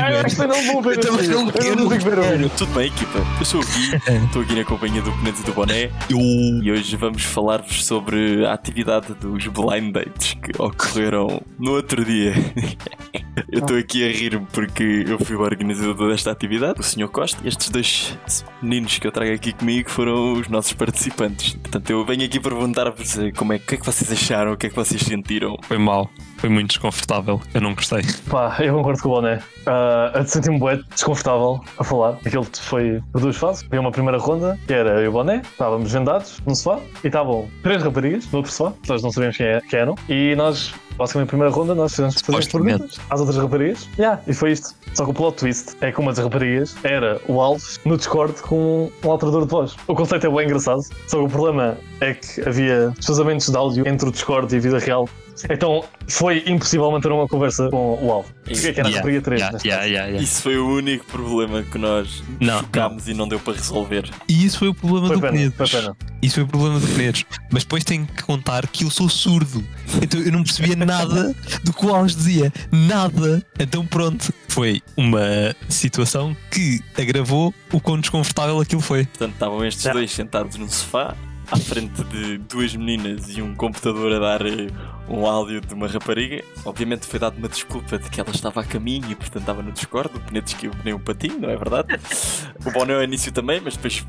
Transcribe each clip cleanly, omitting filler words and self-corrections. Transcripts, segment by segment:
não vou ver Então, assim. eu não consigo ver o vídeo. Tudo bem, equipa? Eu sou o Gui, estou aqui na companhia do Penedos e do Boné e hoje vamos falar-vos sobre a atividade dos blind dates que ocorreram no outro dia. Eu estou aqui a rir-me porque eu fui o organizador desta atividade, o Sr. Costa, e estes dois meninos que eu trago aqui comigo foram os nossos participantes. Portanto, eu venho aqui perguntar-vos o que é que vocês acharam, o que é que vocês sentiram. Foi mal, foi muito desconfortável. Eu não gostei. Pá, eu concordo com o Boné. Eu senti-me bué desconfortável a falar. Aquilo foi por duas fases. Foi uma primeira ronda, que era eu e o Boné. Estávamos vendados no sofá e estavam 3 raparigas no outro sofá. Nós não sabíamos quem eram. E nós, basicamente, na primeira ronda, nós fizemos perguntas às outras raparigas. E foi isto. Só que o plot twist é que uma das raparigas era o Alves no Discord com um alterador de voz. O conceito é bem engraçado. Só que o problema é que havia desfazamentos de áudio entre o Discord e a vida real. Então foi impossível manter uma conversa com o Alvo. Que era a rapariga 3. Isso foi o único problema que nós chocámos e não deu para resolver. E isso foi o problema do Penedos. Pena. Isso foi o problema do Penedos. Mas depois tenho que contar que eu sou surdo. Então eu não percebia nada do que o Alves dizia. Nada. Então pronto. Foi uma situação que agravou o quão desconfortável aquilo foi. Portanto, estavam estes dois sentados num sofá, à frente de 2 meninas e um computador a dar um áudio de uma rapariga. Obviamente foi dado uma desculpa de que ela estava a caminho e portanto estava no Discord. O Penedos que eu nem um patinho, não é verdade? O Boné ao início também, mas depois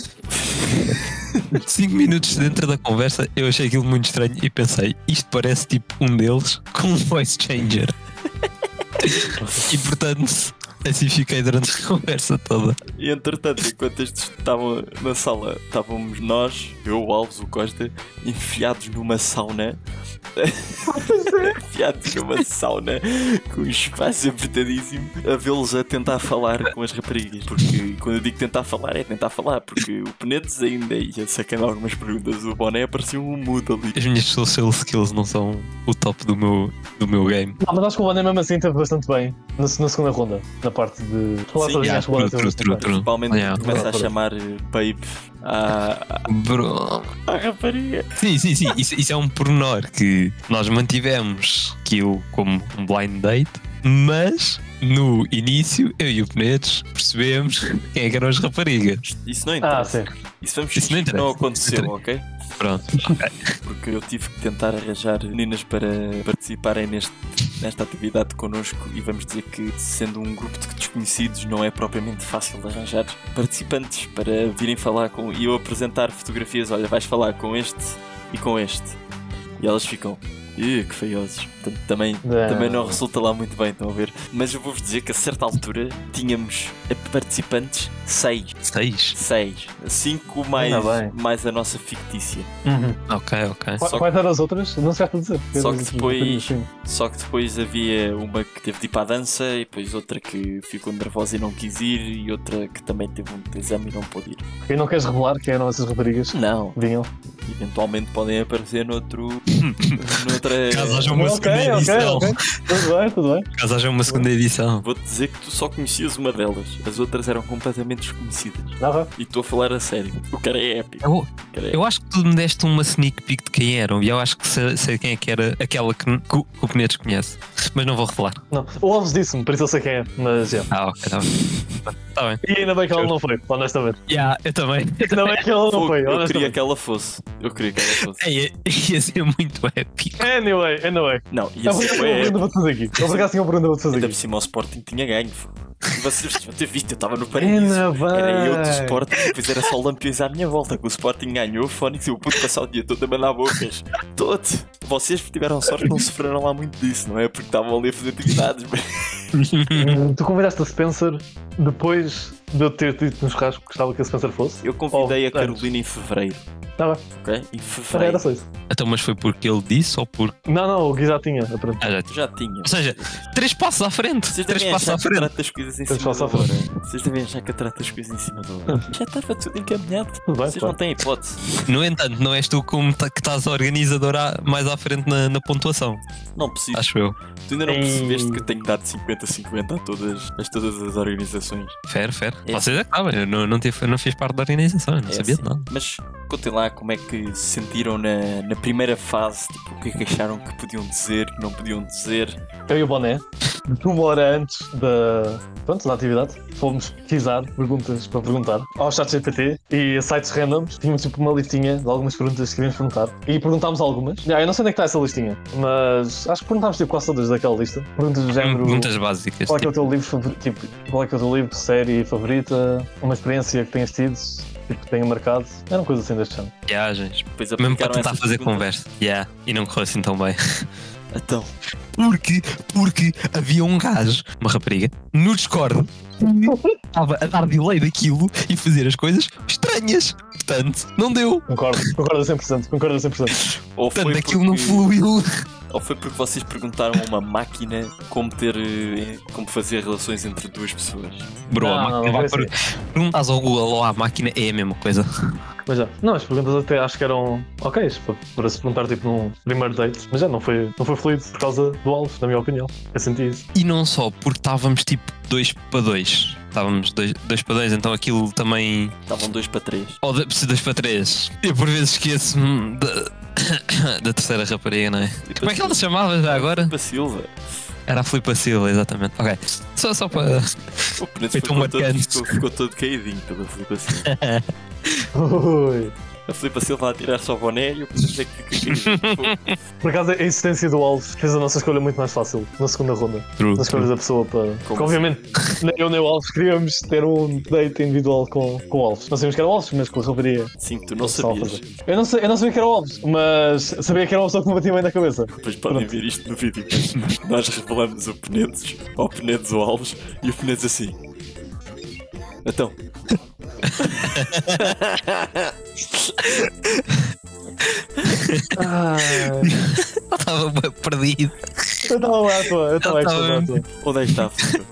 5 minutos dentro da conversa eu achei aquilo muito estranho e pensei, isto parece tipo um deles com um voice changer. E portanto assim fiquei durante a conversa toda. E entretanto, enquanto estes estavam na sala, estávamos nós, eu, o Alves, o Costa, enfiados numa sauna. Enfiados numa sauna com um espaço apertadíssimo, a vê-los a tentar falar com as raparigas. Porque quando eu digo tentar falar, é tentar falar, porque o Penedos ainda ia sacando algumas perguntas. O Boné parecia um mudo ali. As minhas social skills não são o top do meu game. Mas acho que o Boné mesmo assim esteve bastante bem na segunda ronda, na parte de falar sozinho. Principalmente quando começa a chamar babe à rapariga. Sim, isso é um pormenor que nós mantivemos aquilo como um blind date, mas no início eu e o Penedos percebemos quem é que eram as raparigas. Isso não interessa. Isso vamos fingir que não aconteceu, ok? Pronto, Porque eu tive que tentar arranjar meninas para participarem nesta atividade connosco e vamos dizer que, sendo um grupo de desconhecidos, não é propriamente fácil de arranjar participantes para virem falar e eu apresentar fotografias. Olha, vais falar com este e com este. E elas ficam... que feiosos. Portanto, também não resulta lá muito bem, estão a ver? Mas eu vou-vos dizer que a certa altura tínhamos participantes 6. 5 mais a nossa fictícia. Ok. Quais eram as outras? Não sei a dizer. Só que depois havia uma que teve de ir para a dança e depois outra que ficou nervosa e não quis ir e outra que também teve um exame e não pôde ir. E não queres revelar quem eram essas raparigas? Não. Vinham. Eventualmente podem aparecer noutra... Caso haja uma segunda edição. Tudo bem. Caso haja uma segunda edição. Vou-te dizer que tu só conhecias uma delas. As outras eram completamente desconhecidas. E estou a falar a sério. O cara é épico. Eu acho que tu me deste uma sneak peek de quem eram e eu acho que sei quem é que era aquela que o Penedos conhece. Mas não vou revelar. Não. O Alves disse-me, por isso eu sei quem é. Mas ok, tá bem. E ainda bem que ela não foi, honestamente. Eu também. Ainda bem que ela não foi, honestamente. Eu queria que ela fosse. Ia ser muito épico. Anyway. Não, ia ser épico. Obrigado, senhor Bruno, vou-te fazer aqui. Ainda aqui. por cima o Sporting tinha ganho. Vocês deviam ter visto, eu estava no paraíso. Era eu do Sporting, depois era só lampiões à minha volta. Que o Sporting ganhou, o Fónix e eu pude passar o dia todo a mandar bocas. Todo. Vocês tiveram sorte que não sofreram lá muito disso, não é? Porque estavam ali a fazer atividades. Tu convidaste a Spencer depois de eu ter dito no churrasco que gostava que a Spencer fosse? Eu convidei a Carolina em fevereiro. Tá bem. Ok? Em fevereiro. Era só isso. Então, mas foi porque ele disse ou porque... Não, o Gui já tinha. Já tinha. Ou seja, 3 passos à frente. Vocês devem achar que eu trato as coisas em cima da hora. Vocês devem achar que eu trato as coisas em cima da hora. Já estava tudo encaminhado. Vocês não têm hipótese. No entanto, não és tu que estás a organizadora mais à frente na pontuação. Não preciso. Acho eu. Tu ainda não percebeste que eu tenho dado 50-50 a todas as organizações. Fair. Vocês é que sabem. Eu não fiz parte da organização. Eu não sabia de nada. Mas contem lá como é que se sentiram na primeira fase. Tipo, o que é que acharam que podiam dizer, que não podiam dizer. Eu e o Boné. uma hora antes da atividade, fomos pesquisar perguntas para perguntar ao ChatGPT e a sites randoms. Tínhamos tipo uma listinha de algumas perguntas que queríamos perguntar e perguntámos algumas. Eu não sei onde é que está essa listinha, mas acho que perguntámos tipo quase todas daquela lista. Perguntas do género. Perguntas básicas. Qual é que é o teu livro favorito? Tipo, qual é que é o teu livro, série favorita? Uma experiência que tenhas tido? Tipo, que tenha marcado? Eram coisas assim deste género. Viagens. Depois Mesmo para aplicaram tentar essas fazer perguntas. conversa. E não correu assim tão bem. Então, Porque havia um gajo, uma rapariga, no Discord, que estava a dar delay daquilo e fazer as coisas estranhas. Portanto, não deu. Concordo a 100%. Concordo a 100%. ou foi, Portanto, aquilo não porque, fluiu. ou foi porque vocês perguntaram a uma máquina como fazer relações entre duas pessoas. Bro, Não, a máquina não vai foi perguntas ao Google ou à máquina é a mesma coisa. Mas já. Não, as perguntas até acho que eram ok para se perguntar tipo num primeiro date. Mas já não foi fluido por causa do alvo, na minha opinião. Eu senti isso. E não só, porque estávamos tipo 2 para 2. Estávamos 2 para 2, então aquilo também. Estavam 2 para 3. Ou 2 para 3. Eu por vezes esqueço-me da terceira rapariga, não é? Como é que ela se chamava já agora? Para Silva. Era a Filipa Silva, exatamente. Ok. Só para. O Penedo Foi tão marcante. ficou todo caidinho pela Filipa Silva. Ui. A Filipa Silva a tirar só o boné e o Penedo é que fica caidinho. Por acaso, a existência do alvo fez a nossa escolha muito mais fácil na segunda ronda. True. Nas escolhas da pessoa para. Como Porque, obviamente, nem eu nem o Alves queríamos ter um date individual com o Alves. Não sabíamos que era o Alves, mas com a rapariga. Sim, tu não Só a sabias. fazer. Eu não sabia que era o Alves, mas sabia que era uma pessoa que me batia bem na cabeça. Depois podem Pronto. ver isto no vídeo. Nós revelamos o Penedos, ao Penedos o Alves, e o Penedos assim. Então. Eu estava bem perdido. Eu estava lá à toa, eu estava à toa. Onde é que está a Filipa?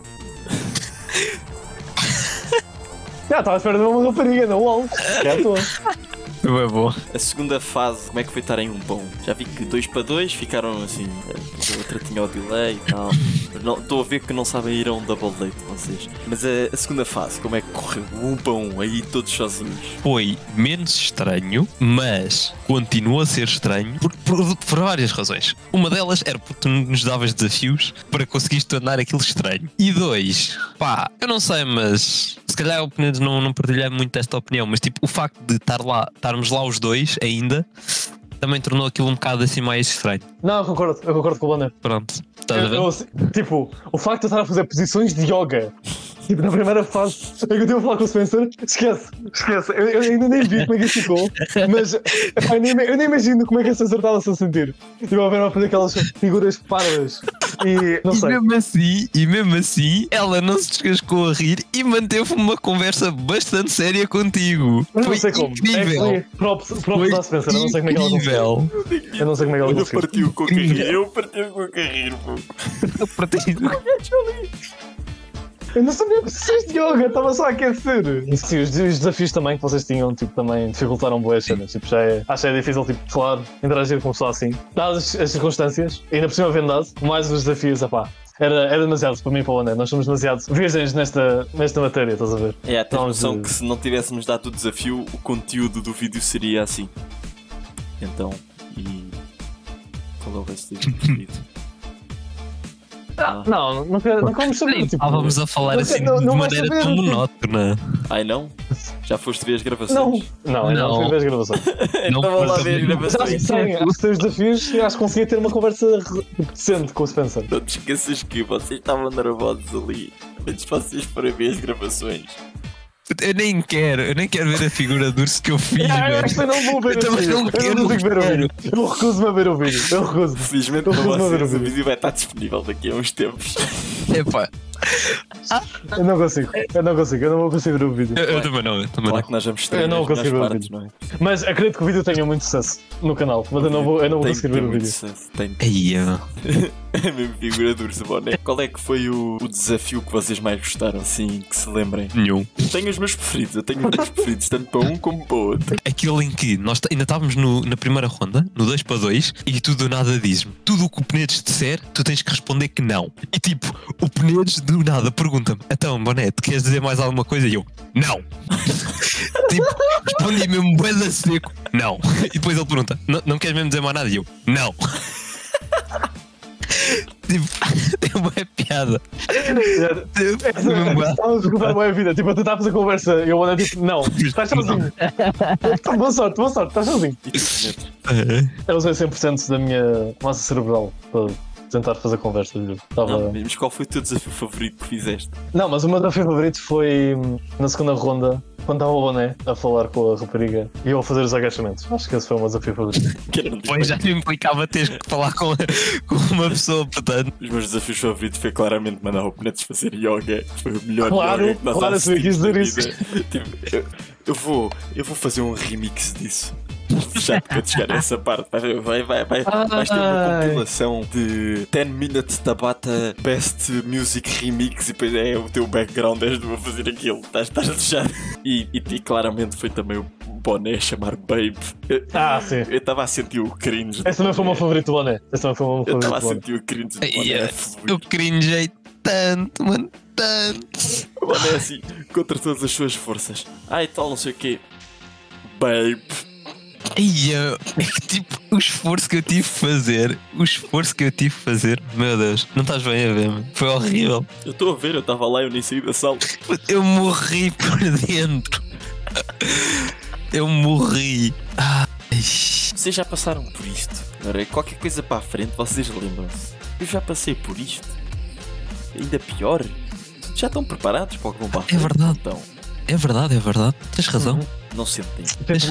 Já estava à espera de uma rapariga, não o Alves. Que é à toa. Foi bem bom. A segunda fase, como é que foi estar em um bom? Já vi que 2 para 2 ficaram assim. A outra tinha o delay e tal. Estou a ver que não sabem ir a um double date vocês. Mas a segunda fase, como é que correu? Um para um, aí todos sozinhos. Foi menos estranho, mas continua a ser estranho por várias razões. Uma delas era porque tu nos davas desafios para conseguires tornar aquilo estranho. E 2, pá, eu não sei, mas se calhar o Penedo não partilhei muito esta opinião, mas tipo, o facto de estarmos lá os dois ainda também tornou aquilo um bocado assim mais estranho. Não, eu concordo com o Boné. Pronto, estás a ver? Tipo, o facto de eu estar a fazer posições de yoga, tipo, na primeira fase, é que eu estive a falar com o Spencer, esquece. Eu ainda nem vi como é que isso ficou, mas epá, eu nem imagino como é que a Spencer estava-se a sentir. Tipo, a ver a fazer aquelas figuras parvas e não sei. E mesmo assim, ela não se descascou a rir e manteve uma conversa bastante séria contigo. Mas não Foi sei como. incrível. É props à Spencer, eu não sei como é que ela conseguiu. incrível. Eu não sei como é que ela Olha, conseguiu. partiu com a carreira. Eu partiu com a carreira, pô. Eu não sabia que vocês de yoga, estava só a aquecer. E sim, os desafios também que vocês tinham, tipo, também dificultaram boas cenas. Tipo, acho que é difícil, tipo, falar, interagir com uma pessoa assim. Dadas as circunstâncias, ainda por cima vendado, mais os desafios, epá. Era demasiado para mim e para o André. Nós somos demasiado virgens nesta matéria, estás a ver? É, a ter Não, noção de- que se não tivéssemos dado o desafio, o conteúdo do vídeo seria assim. Então, e. Qual é o resto do vídeo? Não vamos saber. Tipo, Estávamos a falar não- assim não de vais maneira saber, tão tipo- monótona. Ai não? Já foste ver as Não, gravações? não fui ver as gravações. Então vamos lá foi ver as também. Mas acho que gravações. sim, acho que tem os desafios e acho que conseguia ter uma conversa decente com o Spencer. Não te esqueças que vocês estavam nervosos ali. Antes de vocês forem ver as gravações. Eu nem quero ver a figura de urso que eu fiz, Eu velho. acho que eu não vou ver Eu o também vídeo. não Eu quero, não consigo ver o quero. vídeo. Eu recuso-me a ver o vídeo. Eu recuso-me. Felizmente Eu para vou ver o vocês o vídeo. vídeo vai estar disponível daqui a uns tempos. Epá, Eu não consigo. Eu não vou conseguir ver o vídeo. eu também não. Claro que nós vamos ter Eu não as melhores consigo ver o partes, vídeo. não é? Mas acredito que o vídeo tenha muito sucesso no canal. Mas eu não vou conseguir ver o muito vídeo. sucesso, tem. Aí, É a mesma figura do urso boné. Qual é que foi o desafio que vocês mais gostaram, assim, que se lembrem? nenhum. Tenho os meus preferidos, eu tenho os meus preferidos, tanto para um como para o outro. Aquele em que nós ainda estávamos na primeira ronda, no 2 para 2, e tu do nada dizes-me: tudo o que o Penedes disser, tu tens que responder que não. E tipo, o Penedes do nada pergunta-me: então, Bonete, queres dizer mais alguma coisa? E eu: não. Tipo, respondi mesmo bué da seco: não. E depois ele pergunta: não queres mesmo dizer mais nada? E eu: não. Tipo, tem uma piada. Estamos a contar uma vida. Tipo, a tentar fazer conversa. Eu olho tipo, não, estás sozinho. Boa sorte, estás sozinho. Eu usei 100% da minha massa cerebral para tentar fazer conversa. Não, mas qual foi o teu desafio favorito que fizeste? Não, mas o meu desafio favorito foi na segunda ronda, quando estava o Boné a falar com a rapariga e eu a fazer os agachamentos. Acho que esse foi o meu desafio favorito. Pois já me implicava teres que falar com uma pessoa, portanto. Os meus desafios favoritos foi claramente mandar o Penetes fazer yoga. Foi o melhor Claro, yoga que nós claro, eu sabia que ias dizer isso. Tipo, eu vou fazer um remix disso. Já quando chegar a essa parte, vais ter uma compilação de 10 Minutes Tabata Best Music Remix e depois é o teu background, és tu a fazer aquilo, estás a deixar. E claramente foi também o Boné a chamar Babe. Sim. Eu estava a sentir o cringe. Esse também foi o meu favorito do Boné. Eu estava a sentir o cringe do Boné. Eu cringei tanto, mano, tanto. O Boné assim, contra todas as suas forças. E tal, não sei o quê. Babe. É que tipo, o esforço que eu tive de fazer, meu Deus, não estás bem a ver, mano. Foi horrível. Eu estou a ver, eu estava lá, eu nem saí da sala. Eu morri por dentro. Eu morri. Vocês já passaram por isto? Agora, qualquer coisa para a frente, vocês lembram-se. Eu já passei por isto. Ainda pior. Já estão preparados para o que vão para a frente? É verdade. Então, é verdade. Tens razão. não sentem.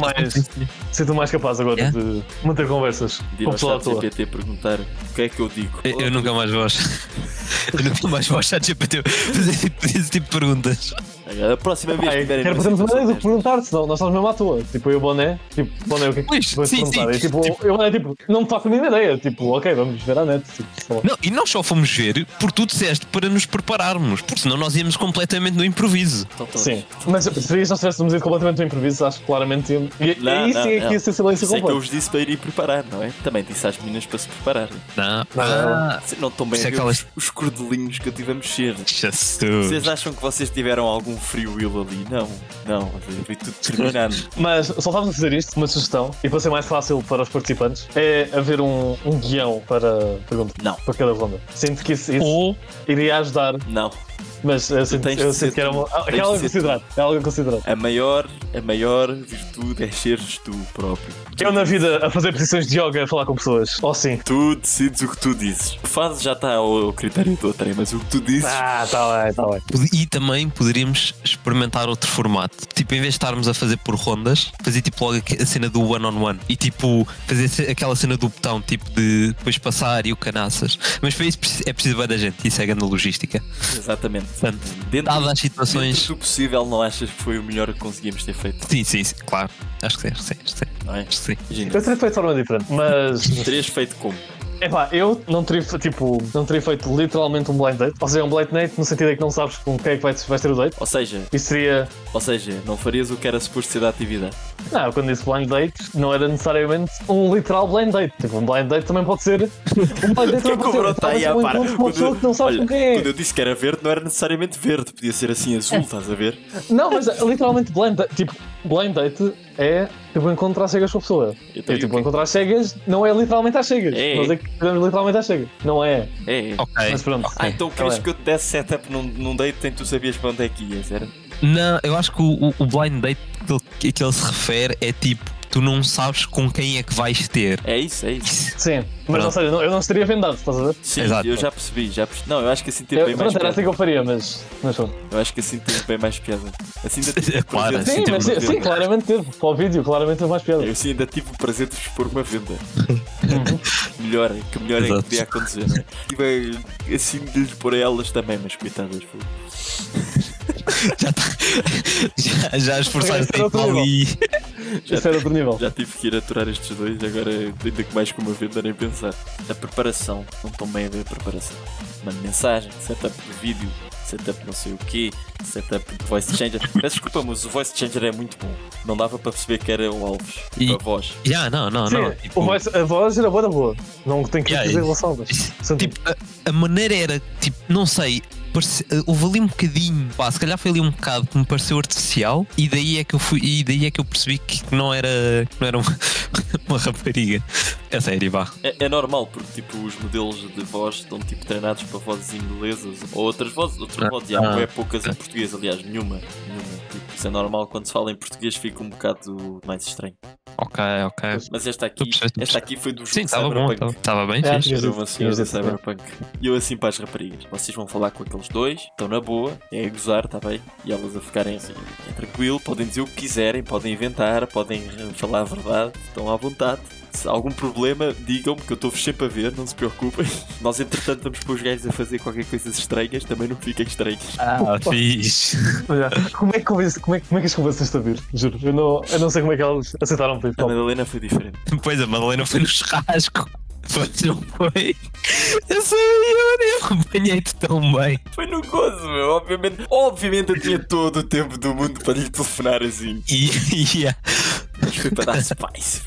Sinto mais capaz agora de manter conversas De ir com ao o pessoal à chat toa. GPT perguntar o que é que eu digo. Eu nunca mais vou. Eu nunca mais vou ao chat GPT fazer esse tipo de perguntas. A próxima vez que tiverem Quero uma fazer uma situação maneira de perguntar, senão nós estamos mesmo à toa. Tipo, eu e o Boné, o que é Pois, que vais sim, perguntar? sim. E tipo, eu Boné, não me faço a mínima ideia. Tipo, ok, vamos ver à net. Tipo, sei lá. Não, e nós só fomos ver porque tu disseste para nos prepararmos, porque senão nós íamos completamente no improviso. Sim, mas se nós tivéssemos ido completamente no improviso, acho que claramente íamos. E aí sim é que ia ser silêncio Sei que eu completo. vos disse para ir preparar, não é? Também disse às meninas para se prepararem. Não. Não estão bem Isso é a ver aquelas- os cordelinhos que eu tive a mexer. Jesus. Vocês acham que vocês tiveram algum free will ali? Não, foi tudo terminado. Mas só estávamos a fazer isto, uma sugestão, e para ser mais fácil para os participantes, é haver um guião para pergunta. Não. Para cada ronda. Sinto que isso Ou iria ajudar, Não. mas eu tens de sinto ser que era tu. é Tens de algo a ser considerar. É algo a considerar. A maior virtude é seres tu próprio. Eu na vida a fazer posições de yoga, a falar com pessoas. Oh sim. Tu decides o que tu dizes. O fase já está ao critério do outro, mas o que tu dizes. Tá bem. E também poderíamos experimentar outro formato. Tipo, em vez de estarmos a fazer por rondas, fazer tipo logo a cena do one-on-one. E tipo, fazer aquela cena do botão, tipo de depois passar e o canaças. Mas para isso é preciso bem da gente. Isso é grande logística. Exatamente. Portanto, Dentro, dadas as situações. dentro do possível, não achas que foi o melhor que conseguimos ter feito? Sim, claro. Acho que sim. Não é? Acho que sim. Imagina, Eu teria feito de forma diferente, mas. terias feito como? Epá, eu não teria feito literalmente um blind date. Ou seja, um blind date no sentido em que não sabes com quem é que vais ter o date. Ou seja, Isso seria. não farias o que era suposto ser da atividade. Não, quando disse blind date, não era necessariamente um literal blind date. Tipo, um blind date também pode ser. Um blind date também pode ser. Está aí Talvez a um par. encontro com uma pessoa que não sabes Olha, com quem é. quando eu disse que era verde, não era necessariamente verde, podia ser assim azul, estás a ver? Não, mas literalmente blind date. Tipo, blind date é tipo encontrar cegas com a pessoa. Então, E tipo, encontrar cegas não é literalmente às cegas. É. Nós é que queremos literalmente às cegas. Não é. É. Ok. Mas pronto. Então queres que eu te desse setup num date em que tu sabias para onde é que ias, era? Não, eu acho que o blind date que ele se refere é tipo, tu não sabes com quem é que vais ter. É isso. Sim. Mas ou seja, eu não estaria vendado, estás a ver? Sim, Exato. eu já percebi. Não, eu acho que assim teve bem mais Pronto, era assim piada. que eu faria, mas pronto. Eu acho que assim teve bem mais piada. Assim ainda tive o Claro, prazer de assim Sim, expor mas uma sim, venda. claramente teve. Para o vídeo, claramente teve mais piada. Eu assim ainda tive o prazer de expor uma venda. melhor é que Exato. podia acontecer, não é? Tive assim de lhes pôr a elas também, mas coitadas. Já esforçaste Esse era outro para ali. Isso era outro nível. Já tive que ir aturar estes dois, agora ainda que mais com uma venda nem pensar. A preparação, não estão bem a ver a preparação. Mando mensagem, setup do vídeo, setup não sei o quê, setup de voice changer. Peço desculpa, mas o voice changer é muito bom. Não dava para perceber que era o Alves, tipo E- a voz. Não. Sim, Tipo, a voz era boa. Não tem que Yeah, dizer relação. Mas tipo, a maneira era, tipo, não sei, houve ali um bocadinho, pá, se calhar foi ali um bocado que me pareceu artificial e daí é que eu percebi que não era uma rapariga. É sério, vá. É normal, porque tipo, os modelos de voz estão tipo treinados para vozes inglesas ou outras vozes. Há poucas em português, aliás, nenhuma. Tipo, isso é normal, quando se fala em português fica um bocado mais estranho. Ok. Mas esta aqui foi do jogo. Sim, estava bom, estava bem fixe. Era uma senhora da Cyberpunk. E eu assim para as raparigas, vocês vão falar com aqueles dois, estão na boa, é a gozar, está bem? E elas a ficarem assim, é tranquilo, podem dizer o que quiserem, podem inventar, podem falar a verdade, estão à vontade. Se há algum problema, digam-me que eu estou-vos sempre a ver, não se preocupem. Nós, entretanto, vamos pôr os gajos a fazer qualquer coisa estranhas, também não fiquem estranhos. Fixe. Como é que as conversas a vir? Juro, eu não sei como é que elas aceitaram para isso. A Madalena foi diferente. Pois, a Madalena foi no churrasco. Pois não foi? Eu sei, eu acompanhei-te tão bem. Foi no gozo, meu. Obviamente eu tinha todo o tempo do mundo para lhe telefonar assim. Mas foi para dar spice.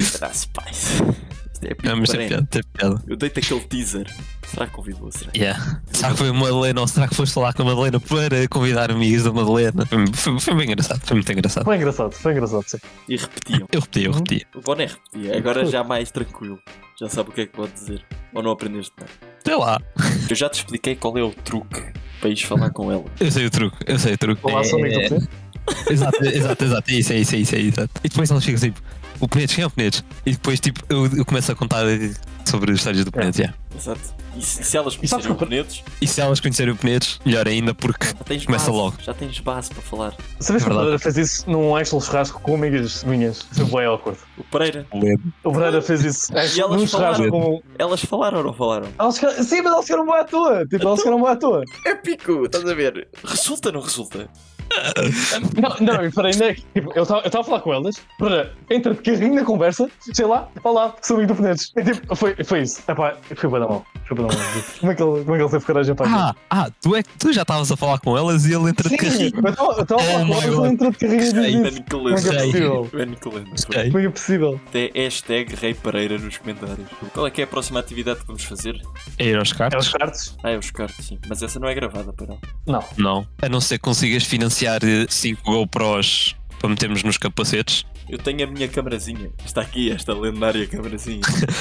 Isto é mas tem piada. Eu dei-te aquele teaser. Será que convidou? Será que foi a Madalena ou será que foste falar com a Madalena para convidar amigos da Madalena? Foi bem engraçado, foi muito engraçado. Foi engraçado, sim. E repetiam. Eu repetia. O Boné repetia, agora já mais tranquilo. Já sabe o que é que pode dizer. Ou não aprendeste nada? Sei lá. Eu já te expliquei qual é o truque para ires falar com ela. Eu sei o truque. Olá, sou amigo do Exato. Isso. E depois elas ficam tipo, o Penedes, quem é o Penedes? E depois tipo, eu começo a contar sobre as histórias do Penedes, Exato. E se elas conhecerem o Penedes? E se elas conhecerem o Penedes, melhor ainda, porque começa logo. Já tens base para falar. Sabes que o Pereira fez isso num Axel churrasco com amigas minhas? Foi bem awkward. O Pereira? O Pereira fez isso. E elas falaram? Elas falaram ou não falaram? Sim, mas elas ficaram bem à toa. Elas ficaram bem à toa. É pico, estás a ver? Resulta ou não resulta? Não, peraí, não é que tipo, eu estava a falar com elas, entra de carrinho na conversa, sei lá, olá, sou amigo do Penedes. Tipo, foi isso. Epá, foi bem da mal. Como é que ele teve coragem para tu já estavas a falar com elas e ele entra de carrinho. Eu estava a falar com elas e ele entra de carrinho e diz isso. Como é que é possível? Como é que é possível? Até hashtag Rei Pereira nos comentários. Qual é que é a próxima atividade que vamos fazer? É ir aos cartos. É os cartos? É os cartos, sim. Mas essa não é gravada, para não? Não. A não ser que consigas financiar 5 GoPros para metermos nos capacetes. Eu tenho a minha camarazinha. Está aqui, esta lendária camarazinha.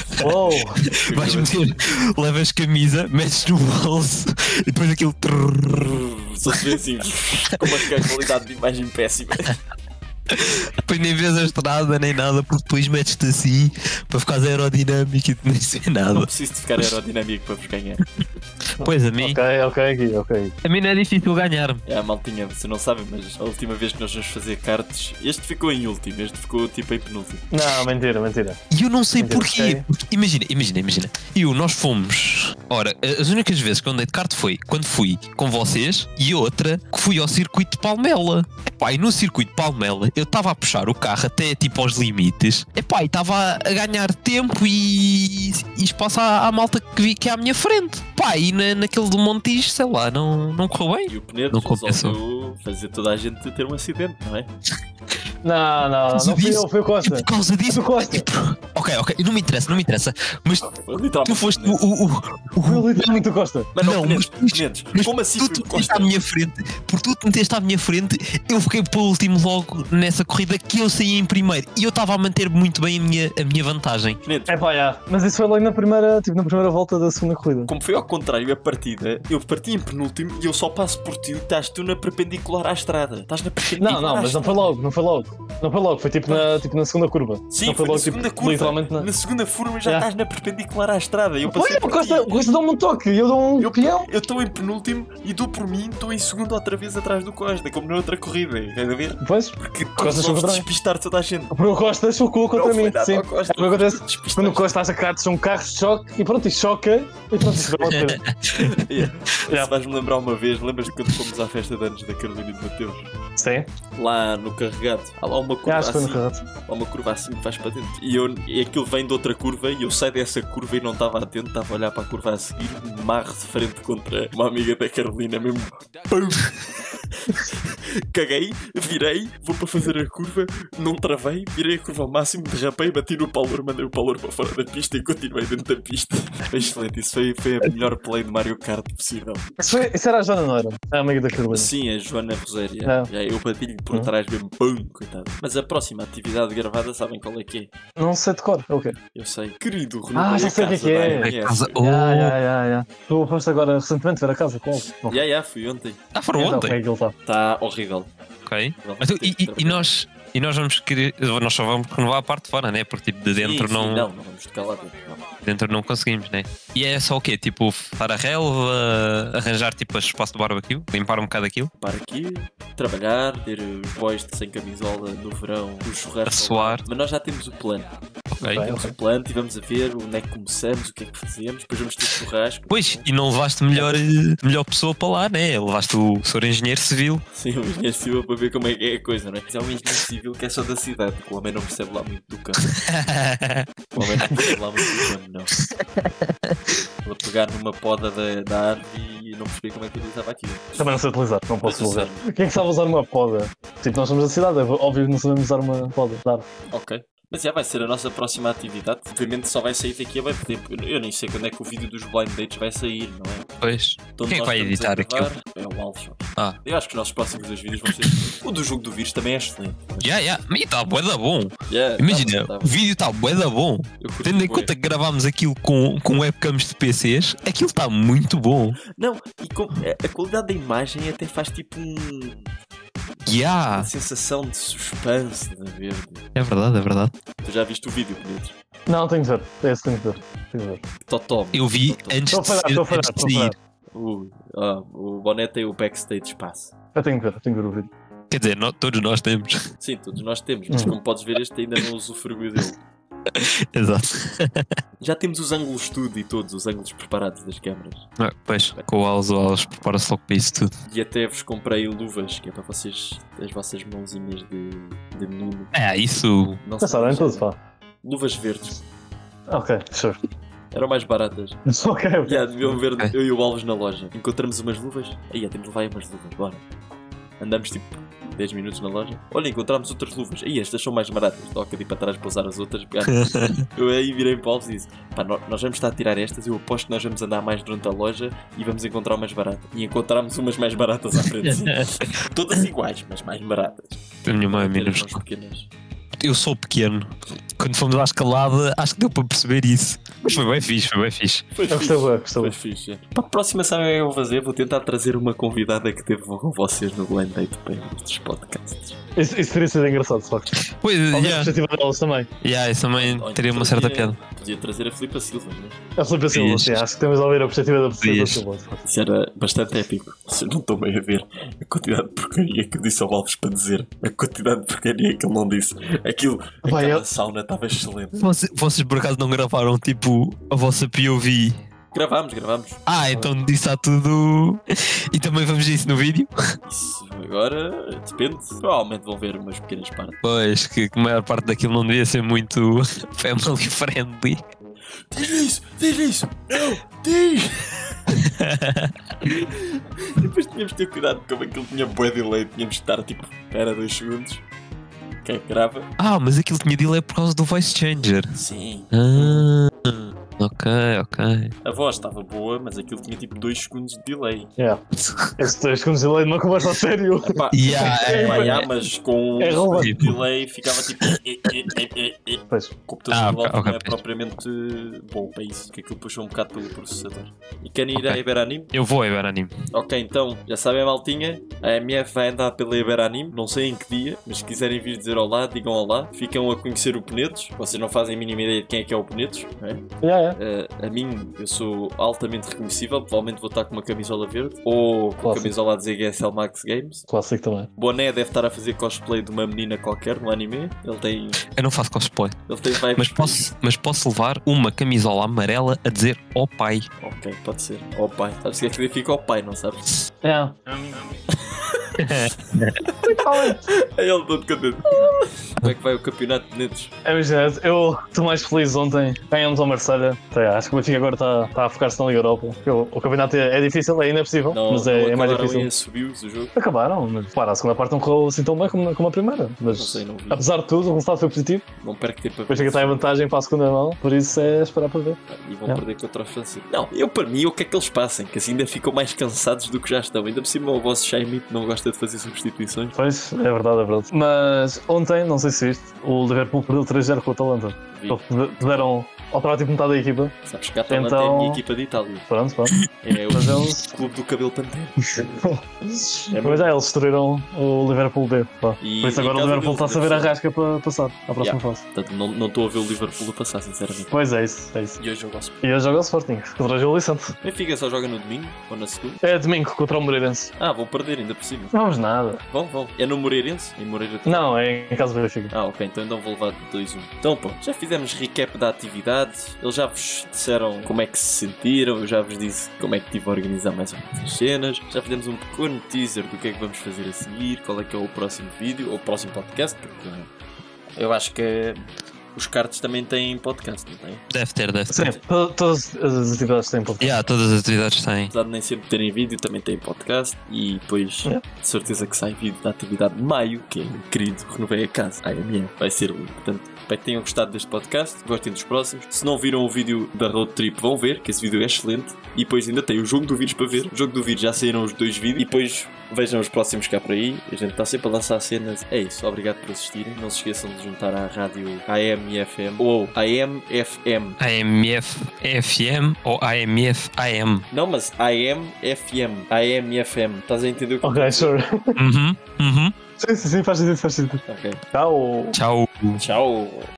Vais meter, levas camisa, metes no bolso e depois aquilo. Só se vê assim, com uma qualidade de imagem péssima. Depois nem vês a estrada nem nada, porque depois metes-te assim para ficares aerodinâmico e nem sei nada. Não preciso de ficar aerodinâmico para vos ganhar. Pois a mim. Ok. A mim não é difícil ganhar-me. Maltinha, você não sabe, mas a última vez que nós vamos fazer cartas, este ficou em último, este ficou tipo em penúltimo. Não, mentira. E eu não sei porquê. Imagina. Nós fomos. Ora, as únicas vezes que eu andei de kart foi quando fui com vocês e outra que fui ao circuito de Palmela. Epá, e no circuito de Palmela eu estava a puxar o carro até tipo aos limites. Epá, e estava a ganhar tempo e espaço à malta que vi que é à minha frente. Pá, e naquele do Montijo, sei lá, não correu bem. E o Penedo resolveu fazer toda a gente ter um acidente, não é? Não fui eu, foi o Costa. Por causa disso. Ok, não me interessa. Mas tu foste Foi literalmente o Costa. Mas como assim tu meteste à minha frente? Porque tu te meteste à minha frente, eu fiquei para o último logo nessa corrida que eu saí em primeiro. E eu estava a manter muito bem a minha vantagem. Mas isso foi logo na primeira volta da segunda corrida. Como foi ao contrário a partida, eu parti em penúltimo e eu só passo por ti e estás tu na perpendicular à estrada. Estás na perpendicular. Não, mas não foi logo. Foi tipo na segunda curva. Sim, não foi logo, na segunda curva. Literalmente na segunda curva já estás na perpendicular à estrada. Eu passei o Costa dá-me um toque e eu dou um peão. Eu estou em penúltimo e dou por mim, estou em segundo outra vez atrás do Costa, como na outra corrida. Quer ver? Pois, porque resolves despistar toda a gente. Porque o Costa chocou contra mim. Sim. Acontece quando o Costa acha que são carros de choque e pronto, e choca e pronto, isso vai Se vais-me lembrar uma vez, lembras-te quando fomos à festa de anos da Carolina e do Mateus? Sim. Lá no carregado, há lá uma curva assim. Há uma curva assim que vais para dentro. E aquilo vem de outra curva e eu saio dessa curva e não estava atento, estava a olhar para a curva a seguir, marro de frente contra uma amiga da Carolina mesmo. Pum! caguei, virei, vou para fazer a curva, não travei, virei a curva ao máximo, derrapei, bati no Paulo, mandei o Paulo para fora da pista e continuei dentro da pista. Foi excelente, isso foi a melhor play de Mario Kart possível. Isso era a Joana, não era? A amiga da Carolina. Sim, a Joana Rosério. Eu bati-lhe por Uhum. trás mesmo, pum, coitado. Mas a próxima atividade gravada, sabem qual é que é? Não sei de cor, é o quê? Eu sei. Querido, Já sei o que é. A casa. Tu foste agora recentemente ver a casa com ele? Não. Fui ontem. Foram Então, ontem. como é que ele está? Está horrível. Ok. Vamos Então, ter que e nós vamos querer. Nós só vamos renovar a parte de fora, né? Porque tipo de dentro Sim, não. não vamos tocar lá dentro. Não. Dentro não conseguimos, né? E é só o quê? Tipo, para a relva, arranjar tipo espaço de barbecue, limpar um bocado aquilo, Para aqui, trabalhar, ter os boys sem camisola no verão, o churrasco. a suar. Mas nós já temos o plano. Ok. Ok. Temos o plano e vamos a ver onde é que começamos, o que é que fazemos, depois vamos ter churrasco. Pois, e não levaste melhor pessoa para lá, né? Levaste o senhor engenheiro civil. Sim, o engenheiro civil para ver como é que é a coisa, não é? Mas é um engenheiro civil que é só da cidade, porque o homem não percebe lá muito do campo. O homem não percebe lá muito do campo, não. Vou pegar numa poda da árvore e não percebi como é que utilizava aquilo. Também não sei utilizar, não posso Mas, usar. Quem é que sabe usar uma poda? Tipo, nós somos da cidade, é óbvio que não sabemos usar uma poda. Claro. Ok. Mas já vai ser a nossa próxima atividade. Obviamente só vai sair daqui a bem tempo. Eu nem sei quando é que o vídeo dos blind dates vai sair, não é? Pois. Então, Quem é que nós vai estamos editar a gravar, aquilo? É o Alves. Ah. Eu acho que os nossos próximos dois vídeos vão ser. O do jogo do vírus também é excelente. Mas está bué da bom. Yeah, Imagina, tá o vídeo está bué da bom. Eu curti Tendo em bué. conta que gravámos aquilo com webcams de PCs, aquilo está muito bom. Não, e a qualidade da imagem até faz tipo Yeah. uma sensação de suspense, de ver. É verdade. Tu já viste o vídeo, Pedro? Não, tenho que ver. Esse tenho que ver. Tenho que ver. Totó. Eu vi Totó. antes de Estou a falhar. sair. O Boné tem o backstage espaço. Eu tenho que ver o vídeo. Quer dizer, todos nós temos. Sim, todos nós temos, mas como podes ver, este ainda não usufruiu dele. Exato. Já temos os ângulos tudo e todos os ângulos preparados das câmaras. Pois, com o Alves prepara-se logo para isso tudo. E até vos comprei luvas, que é para vocês, as vossas mãozinhas de menino. Isso. Não Pensaram em tudo, pá. Luvas verdes. Ok, sure. Eram mais baratas. Ok. Já deviam ver Ok. eu e o Alves na loja. Encontramos umas luvas. Aí, temos de levar aí umas luvas, bora. Andamos tipo 10 minutos na loja. Olha, encontramos outras luvas. Aí, estas são mais baratas. Toca de ir para trás para usar as outras. Pegar. Eu aí virei para o Alves e disse: pá, nós vamos estar a tirar estas. Eu aposto que nós vamos andar mais durante a loja e vamos encontrar umas baratas. E encontramos umas mais baratas à frente. Sim. Todas iguais, mas mais baratas. A minha mãe é Ter as minúscula. mãos pequenas. Eu sou pequeno. Quando fomos à escalada, acho que deu para perceber isso. Mas foi bem fixe. Foi Eu gostei bué, gostei Foi bué. fixe. Para a próxima, sabem o que eu vou fazer? Vou tentar trazer uma convidada que teve com vocês no Blind Date para estes podcasts. Isso teria sido engraçado, de facto. Pois, Talvez a yeah. perspectiva delas também. Isso também Ou teria então uma certa podia- piada. Podia trazer a Filipa Silva, não é? A Filipe Silva, Isso. sim, acho que temos a ouvir a perspectiva da Filipe Isso. Silva, de facto. Isso era bastante épico. Vocês não estão bem a ver a quantidade de porcaria que eu disse ao Alves para dizer. A quantidade de porcaria que ele não disse. Aquela eu- sauna estava excelente. Vocês por acaso não gravaram tipo a vossa POV? Gravámos. Então disso está tudo. E também vamos ver isso no vídeo? Isso agora depende. Provavelmente vão ver umas pequenas partes. Pois, que a maior parte daquilo não devia ser muito family friendly. Diz isso! Não! Diz! Depois tínhamos de ter cuidado como aquilo tinha bué delay. Tínhamos de estar tipo, espera 2 segundos. Ok, grava. Mas aquilo tinha delay por causa do voice changer. Sim. Ok. A voz estava boa, mas aquilo tinha tipo 2 segundos de delay. Yeah. Esses 3 segundos de delay numa conversa a sério. Epá, mas com É um relevante. delay ficava tipo. Pois. O computador do Alves ok, não é pois. propriamente bom para isso, que aquilo puxou um bocado pelo processador. E querem ir à Iberanime? Eu vou a ver anime. Ok, então, já sabem, maltinha, a MF vai andar pela Iberanime, não sei em que dia, mas se quiserem vir dizer olá, digam olá. Ficam a conhecer o Penedos, vocês não fazem a mínima ideia de quem é que é o Penedos, não é? Yeah. A mim, eu sou altamente reconhecível, provavelmente vou estar com uma camisola verde, ou com a Clássico. camisola a dizer GSL Max Games. Clássico também. Boné deve estar a fazer cosplay de uma menina qualquer no anime, ele tem Eu não faço cosplay. vibes. Mas posso levar uma camisola amarela a dizer ó pai. Ok, pode ser. Ó pai. Sabes o que é que significa ó pai, não sabes? Yeah. É ele todo contente. Como é que vai o campeonato de netos? Imagina, eu estou mais feliz ontem. Ganhamos ao Marselha. Acho que o Benfica agora está a focar-se na Liga Europa. O campeonato é difícil, é impossível, mas é mais difícil. Subiu-se o jogo. Acabaram, mas para a segunda parte não correu assim tão bem como a primeira. Mas Não vi. apesar de tudo, o resultado foi positivo. Não perco tempo a Depois está em vantagem para a segunda mão, por isso é esperar para ver. E vão perder contra os franceses. Não, para mim, o que é que eles passem? Que assim ainda ficam mais cansados do que já estão. Ainda por cima, o vosso Schmidt não gosta de fazer substituições. Pois, é verdade. Mas ontem, não sei se viste, o Liverpool perdeu 3-0 com o Atalanta. Eles puderam alterar tipo metade da equipa. Sabes que a Atalanta Então... é a minha equipa de Itália. Pronto. É Mas o eles... clube do cabelo pantero. Mas eles destruíram o Liverpool B. Por isso agora o Liverpool está a saber a rasca para passar à próxima fase. Portanto, não estou a ver o Liverpool a passar, sinceramente. Pois é isso. E hoje eu gosto. E hoje joga o Sporting, contra o Gil Vicente. Benfica só joga no domingo ou na segunda? É domingo contra o Moreirense. Vão perder ainda por cima. Não vamos nada. Vão. É no Moreirense? Em Moreira também? Não, é em casa do Benfica. Ok, então ainda vou levar de 2-1. Então pronto, já fizemos recap da atividade. Eles já vos disseram como é que se sentiram. Eu já vos disse como é que estive a organizar mais ou menos as cenas. Já fizemos um pequeno teaser do que é que vamos fazer a seguir. Qual é que é o próximo vídeo, ou o próximo podcast, porque eu acho que os cards também têm podcast, não tem? Deve ter. Sim, todas as atividades têm podcast. Todas as atividades têm. Apesar de nem sempre terem vídeo, também têm podcast. E depois, de certeza que sai vídeo da atividade de maio, que é o querido Renovei a Casa, AME. Vai ser o. Portanto, espero que tenham gostado deste podcast, gostem dos próximos. Se não viram o vídeo da Road Trip, vão ver, que esse vídeo é excelente. E depois ainda tem o jogo do vírus para ver. O jogo do vírus já saíram os 2 vídeos. E depois vejam os próximos cá por aí. A gente está sempre a lançar cenas. É isso, obrigado por assistirem. Não se esqueçam de juntar à rádio AMFM ou AMFM. AMF-FM ou AMF-AM. Não, mas AMFM. AMFM. Estás a entender o que Ok, sure. Uhum. Sim, faz sentido. Ok. Tchau. Tchau. Tchau.